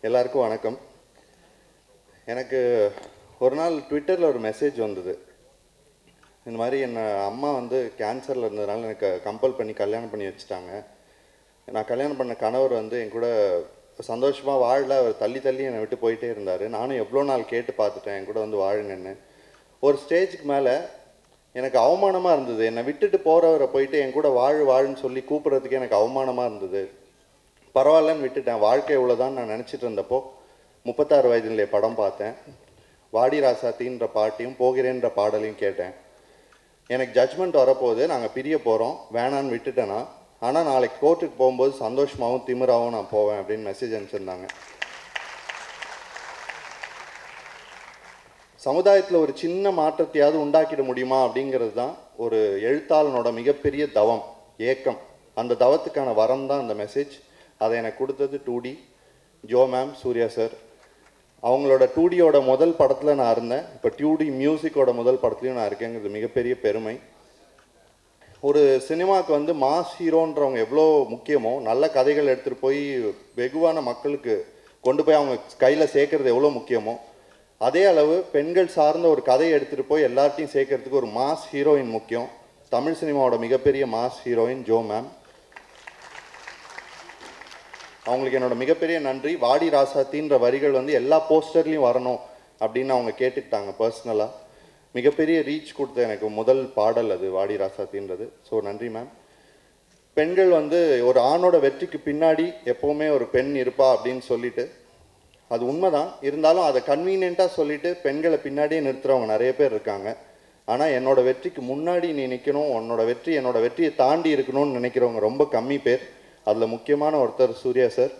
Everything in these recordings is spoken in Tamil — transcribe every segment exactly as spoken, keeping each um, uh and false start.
எல்லாருக்கும் வணக்கம். எனக்கு ஒரு நாள் ட்விட்டரில் ஒரு மெசேஜ் வந்தது. இந்த மாதிரி என்ன அம்மா வந்து கேன்சரில் இருந்ததுனால எனக்கு கம்பல் பண்ணி கல்யாணம் பண்ணி வச்சுட்டாங்க. நான் கல்யாணம் பண்ண கணவர் வந்து என் கூட சந்தோஷமாக வாழல, அவர் தள்ளி தள்ளி என்னை விட்டு போயிட்டே இருந்தார். நானும் எவ்வளோ நாள் கேட்டு பார்த்துட்டேன் என் கூட வந்து வாழுங்கன்னு. ஒரு ஸ்டேஜுக்கு மேலே எனக்கு அவமானமாக இருந்தது. என்னை விட்டுட்டு போகிறவரை போயிட்டு என் கூட வாழ் வாழுன்னு சொல்லி கூப்பிட்றதுக்கு எனக்கு அவமானமாக இருந்தது. பரவாயில்லன்னு விட்டுட்டேன். வாழ்க்கை இவ்வளோதான் நான் நினச்சிட்டு இருந்தப்போ முப்பத்தாறு வயதிலே படம் பார்த்தேன். வாடி ராசாத்தின்ற பாட்டையும் போகிறேன்ற பாடலையும் கேட்டேன். எனக்கு ஜட்ஜ்மெண்ட் வரப்போகுது, நாங்கள் பிரிய போகிறோம், வேணான்னு விட்டுட்டேன்னா, ஆனால் நாளைக்கு கோர்ட்டுக்கு போகும்போது சந்தோஷமாகவும் திமிராகவும் நான் போவேன் அப்படின்னு மெசேஜ் அனுப்பிச்சிருந்தாங்க. சமுதாயத்தில் ஒரு சின்ன மாற்றத்தையாவது உண்டாக்கிட முடியுமா அப்படிங்கிறது தான் ஒரு எழுத்தாளனோட மிகப்பெரிய தவம், ஏக்கம். அந்த தவத்துக்கான வரம் தான் அந்த மெசேஜ். அதை எனக்கு கொடுத்தது two D Jo ma'am, Surya sir. அவங்களோட டூ டியோட முதல் படத்தில் நான் இருந்தேன். இப்போ டூ டி மியூசிக்கோட முதல் படத்துலையும் நான் இருக்கேங்கிறது மிகப்பெரிய பெருமை. ஒரு சினிமாவுக்கு வந்து மாஸ் ஹீரோன்றவங்க எவ்வளோ முக்கியமோ, நல்ல கதைகள் எடுத்துகிட்டு போய் வெகுவான மக்களுக்கு கொண்டு போய் அவங்க கையில் சேர்க்கறது எவ்வளோ முக்கியமோ, அதே அளவு பெண்கள் சார்ந்த ஒரு கதையை எடுத்துகிட்டு போய் எல்லார்ட்டையும் சேர்க்கறதுக்கு ஒரு மாஸ் ஹீரோயின் முக்கியம். தமிழ் சினிமாவோட மிகப்பெரிய மாஸ் ஹீரோயின் ஜோ மேம். அவங்களுக்கு என்னோட மிகப்பெரிய நன்றி. வாடி ராசாத்தின்ற வரிகள் வந்து எல்லா போஸ்டர்லேயும் வரணும் அப்படின்னு அவங்க கேட்டுக்கிட்டாங்க பர்சனலாக. மிகப்பெரிய ரீச் கொடுத்த எனக்கு முதல் பாடல் அது வாடி ராசாத்தின்றது. ஸோ நன்றி மேம். பெண்கள் வந்து ஒரு ஆணோட வெற்றிக்கு பின்னாடி எப்போவுமே ஒரு பெண் இருப்பா அப்படின்னு சொல்லிட்டு, அது உண்மைதான். இருந்தாலும் அதை கன்வீனியண்ட்டாக சொல்லிட்டு பெண்களை பின்னாடியே நிறுத்துகிறவங்க நிறைய பேர் இருக்காங்க. ஆனால் என்னோட வெற்றிக்கு முன்னாடி நீ நிற்கணும், உன்னோட வெற்றி என்னோட வெற்றியை தாண்டி இருக்கணும்னு நினைக்கிறவங்க ரொம்ப கம்மி பேர். அதில் முக்கியமான ஒருத்தர் சூர்யா சார்.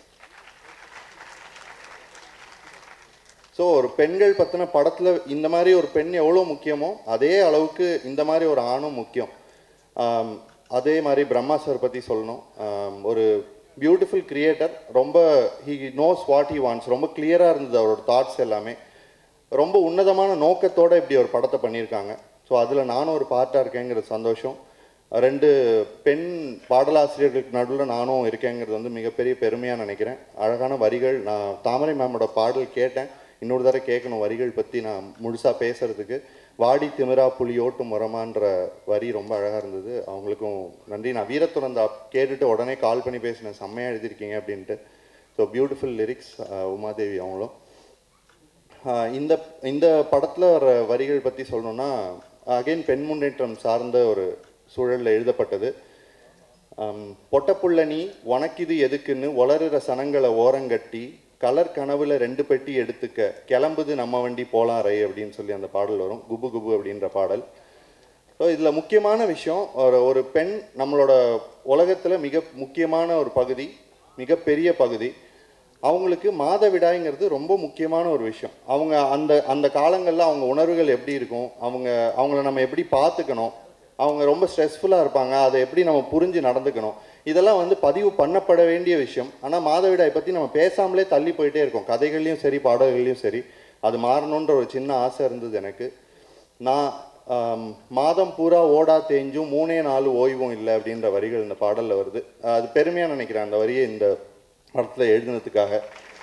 ஸோ ஒரு பெண்கள் பற்றின படத்தில் இந்த மாதிரி ஒரு பெண் எவ்வளோ முக்கியமோ அதே அளவுக்கு இந்த மாதிரி ஒரு ஆணும் முக்கியம். அதே மாதிரி பிரம்மா சார் பற்றி சொல்லணும். ஒரு பியூட்டிஃபுல் கிரியேட்டர். ரொம்ப he knows what he wants. ரொம்ப கிளியராக இருந்தது அவரோட தாட்ஸ் எல்லாமே. ரொம்ப உன்னதமான நோக்கத்தோடு இப்படி ஒரு படத்தை பண்ணியிருக்காங்க. ஸோ அதில் நானும் ஒரு பார்ட்டாக இருக்கேங்கிற சந்தோஷம். ரெண்டு பெண் பாடலாசிரியர்களுக்கு நடுவில் நானும் இருக்கேங்கிறது வந்து மிகப்பெரிய பெருமையாக நினைக்கிறேன். அழகான வரிகள். நான் தாமரை மேமோட பாடல் கேட்டேன், இன்னொரு தடவை கேட்கணும் வரிகள் பற்றி நான் முழுசாக பேசுகிறதுக்கு. வாடி திமிரா புலியோட்டும் முறமான்ற வரி ரொம்ப அழகாக இருந்தது. அவங்களுக்கும் நன்றி. நான் வீரத்துறந்தா கேட்டுட்டு உடனே கால் பண்ணி பேசினேன், செம்மையாக எழுதியிருக்கீங்க அப்படின்ட்டு. ஸோ பியூட்டிஃபுல் லிரிக்ஸ் உமாதேவி அவங்களும். இந்த இந்த படத்தில் வர வரிகள் பற்றி சொல்லணுன்னா, அகைன் பெண் முன்னேற்றம் சார்ந்த ஒரு சூழலில் எழுதப்பட்டது. பொட்டப்புள்ள நீ உனக்கிது எதுக்குன்னு ஒளறுற சனங்களை ஓரங்கட்டி கலர் கனவுல ரெண்டு பெட்டி எடுத்துக்க கிளம்புது நம்ம வண்டி போலாம் ரை அப்படின்னு சொல்லி அந்த பாடல் வரும். குபு குபு அப்படின்ற பாடல். ஸோ இதில் முக்கியமான விஷயம், ஒரு ஒரு பெண் நம்மளோட உலகத்தில் மிக முக்கியமான ஒரு பகுதி, மிகப்பெரிய பகுதி. அவங்களுக்கு மாதவிடாய்ங்கிறது ரொம்ப முக்கியமான ஒரு விஷயம். அவங்க அந்த அந்த காலங்களில் அவங்க உணர்வுகள் எப்படி இருக்கும், அவங்க அவங்கள நம்ம எப்படி பார்த்துக்கணும், அவங்க ரொம்ப ஸ்ட்ரெஸ்ஃபுல்லாக இருப்பாங்க, அதை எப்படி நம்ம புரிஞ்சு நடந்துக்கணும், இதெல்லாம் வந்து பதிவு பண்ணப்பட வேண்டிய விஷயம். ஆனால் மாதவிடாய் பற்றி நம்ம பேசாமலே தள்ளி போயிட்டே இருக்கோம், கதைகள்லையும் சரி பாடல்கள்லையும் சரி. அது மாறணுன்ற ஒரு சின்ன ஆசை இருந்தது எனக்கு. நான் மாதம் பூரா ஓடா தேஞ்சும் மூணே நாலு ஓய்வும் இல்லை அப்படின்ற வரிகள் இந்த பாடலில் வருது. அது பெருமையாக நினைக்கிறேன் அந்த வரியை இந்த படத்தில் எழுதுனதுக்காக.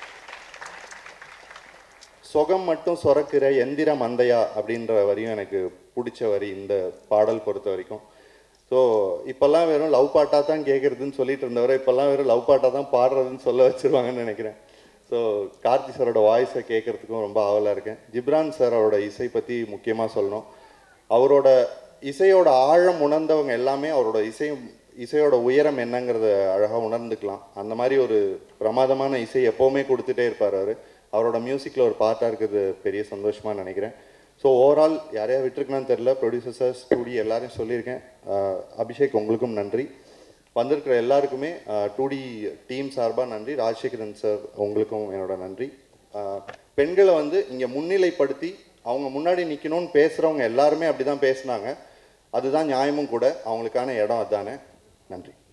சொகம் மட்டும் சொரக்கிற எந்திர மந்தையா அப்படின்ற வரியும் எனக்கு பிடிச்ச வரி இந்த பாடல் பொறுத்த வரைக்கும். ஸோ இப்போல்லாம் வெறும் லவ் பாட்டாக தான் கேட்குறதுன்னு சொல்லிட்டு இருந்தவரை இப்போல்லாம் வெறும் லவ் பாட்டாக தான் பாடுறதுன்னு சொல்ல வச்சுருவாங்கன்னு நினைக்கிறேன். ஸோ கார்த்தி சாரோட வாய்ஸை கேட்குறதுக்கும் ரொம்ப ஆவலாக இருக்கேன். ஜிப்ரான் சாரோட இசை பற்றி முக்கியமாக சொல்லணும். அவரோட இசையோட ஆழம் உணர்ந்தவங்க எல்லாமே அவரோட இசை இசையோட உயரம் என்னங்கிறத அழகாக உணர்ந்துக்கலாம். அந்த மாதிரி ஒரு பிரமாதமான இசை எப்போவுமே கொடுத்துட்டே இருப்பார் அவர். அவரோட மியூசிக்கில் ஒரு பார்ட்டாக இருக்கிறது பெரிய சந்தோஷமாக நினைக்கிறேன். ஸோ ஓவரால் யாரையா விட்டுருக்கலான்னு தெரில, ப்ரொடியூசர்ஸ் டூடி எல்லாரையும் சொல்லியிருக்கேன். அபிஷேக் உங்களுக்கும் நன்றி. வந்திருக்கிற எல்லாருக்குமே டூடி டீம் சார்பாக நன்றி. ராஜசேகரன் சார் உங்களுக்கும் என்னோட நன்றி. பெண்களை வந்து இங்கே முன்னிலைப்படுத்தி அவங்க முன்னாடி நிற்கணும்னு பேசுகிறவங்க எல்லாருமே அப்படி தான் பேசுனாங்க. அதுதான் நியாயமும் கூட. அவங்களுக்கான இடம் அதுதானே. நன்றி.